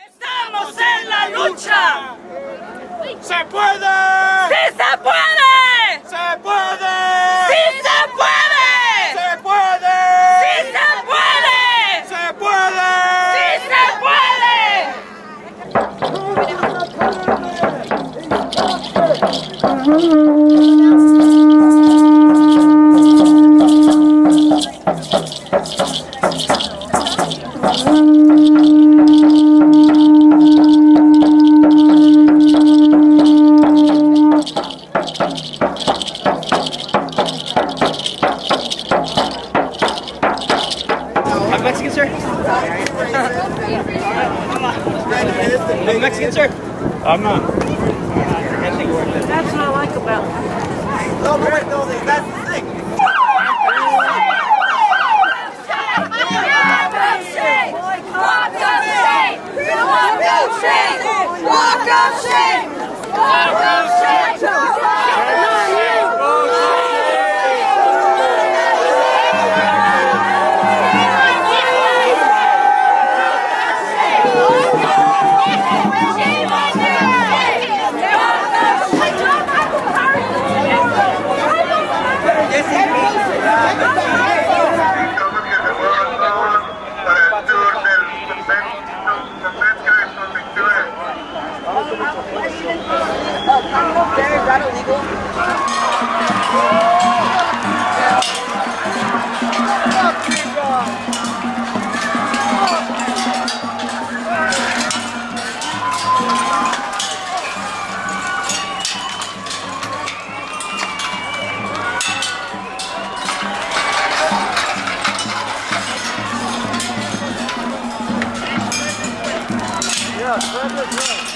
¡Estamos en la lucha! ¡Se puede! ¡Sí se puede! ¡Se puede! ¡Sí se puede! ¡Se puede! ¡Sí se puede! ¡Se puede! ¡Sí se I'm Mexican, sir. I'm Mexican, sir. I'm not. That's what I like about it. No, that's the thing. Is that illegal? Yeah,